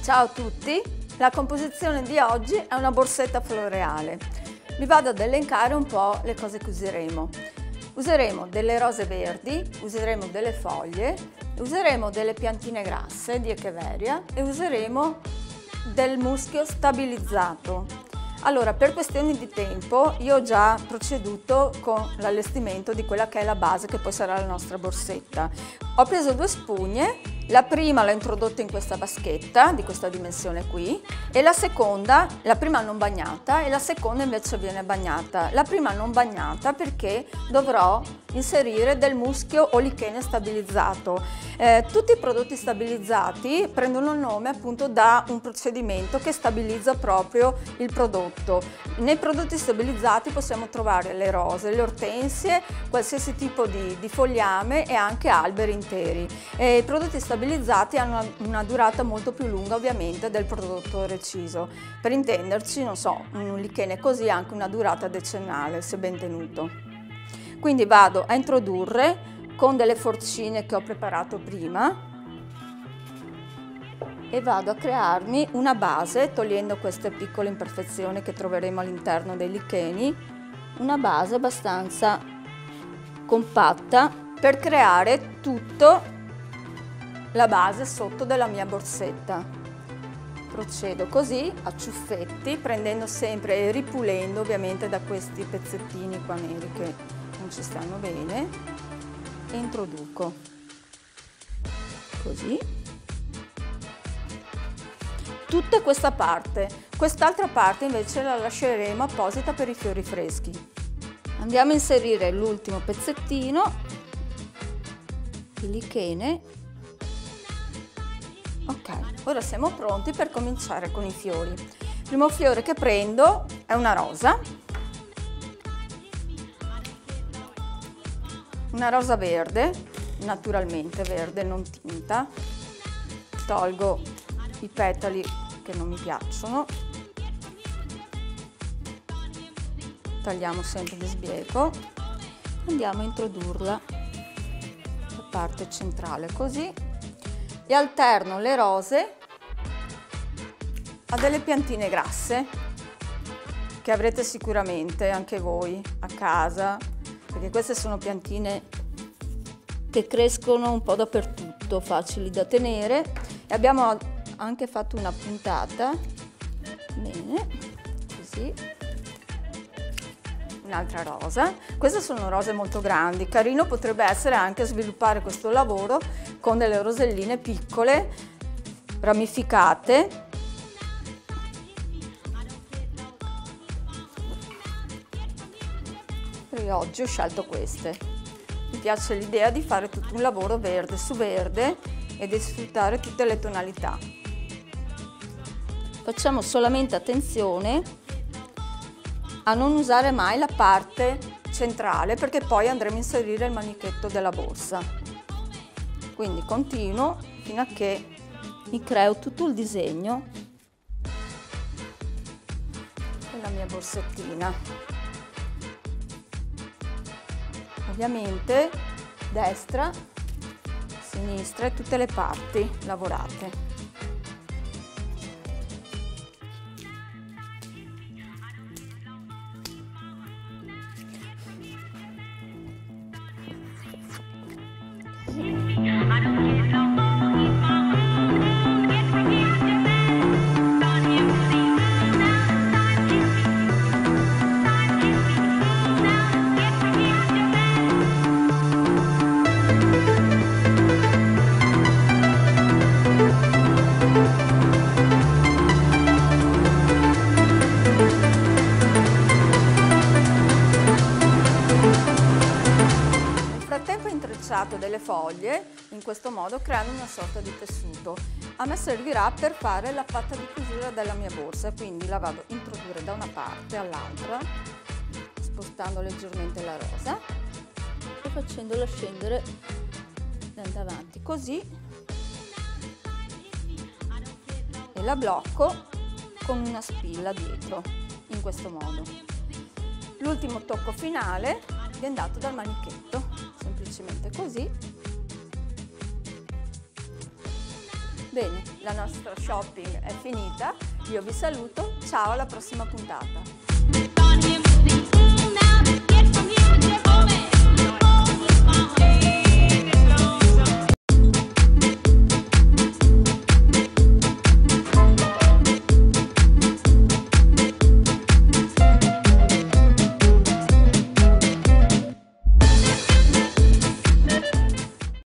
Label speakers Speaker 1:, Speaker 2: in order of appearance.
Speaker 1: Ciao a tutti, la composizione di oggi è una borsetta floreale. Vi vado ad elencare un po' le cose che useremo. Useremo delle rose verdi, useremo delle foglie, useremo delle piantine grasse di Echeveria e useremo del muschio stabilizzato. Allora, per questioni di tempo io ho già proceduto con l'allestimento di quella che è la base che poi sarà la nostra borsetta. Ho preso due spugne, la prima l'ho introdotta in questa vaschetta di questa dimensione qui e la seconda, la prima non bagnata e la seconda invece viene bagnata. La prima non bagnata perché dovrò inserire del muschio o lichene stabilizzato. Tutti i prodotti stabilizzati prendono il nome appunto da un procedimento che stabilizza proprio il prodotto. Nei prodotti stabilizzati possiamo trovare le rose, le ortensie, qualsiasi tipo di fogliame e anche alberi interi. I prodotti stabilizzati hanno una durata molto più lunga ovviamente del prodotto reciso. Per intenderci, non so, un lichene così ha anche una durata decennale se ben tenuto. Quindi vado a introdurre con delle forcine che ho preparato prima e vado a crearmi una base, togliendo queste piccole imperfezioni che troveremo all'interno dei licheni, una base abbastanza compatta per creare tutta la base sotto della mia borsetta. Procedo così a ciuffetti, prendendo sempre e ripulendo ovviamente da questi pezzettini qua neri che non ci stanno bene. E introduco così tutta questa parte. Quest'altra parte invece la lasceremo apposita per i fiori freschi. Andiamo a inserire l'ultimo pezzettino di lichene. Ok, ora siamo pronti per cominciare con i fiori. Il primo fiore che prendo è una rosa. Una rosa verde, naturalmente verde, non tinta. Tolgo i petali che non mi piacciono. Tagliamo sempre di sbieco. Andiamo a introdurla la parte centrale così. E alterno le rose a delle piantine grasse che avrete sicuramente anche voi a casa, perché queste sono piantine che crescono un po' dappertutto, facili da tenere, e abbiamo anche fatto una puntata, bene, così, un'altra rosa. Queste sono rose molto grandi, carino potrebbe essere anche sviluppare questo lavoro con delle roselline piccole, ramificate. E oggi ho scelto queste. Mi piace l'idea di fare tutto un lavoro verde su verde e di sfruttare tutte le tonalità. Facciamo solamente attenzione a non usare mai la parte centrale perché poi andremo a inserire il manichetto della borsa. Quindi continuo fino a che mi creo tutto il disegno della mia borsettina. Ovviamente destra, sinistra e tutte le parti lavorate. Delle foglie in questo modo creando una sorta di tessuto. A me servirà per fare la patta di chiusura della mia borsa, quindi la vado a introdurre da una parte all'altra spostando leggermente la rosa e facendola scendere davanti così, e la blocco con una spilla dietro in questo modo. L'ultimo tocco finale viene dato dal manichetto, semplicemente così, Bene, la nostra shopping è finita, io vi saluto, ciao alla prossima puntata!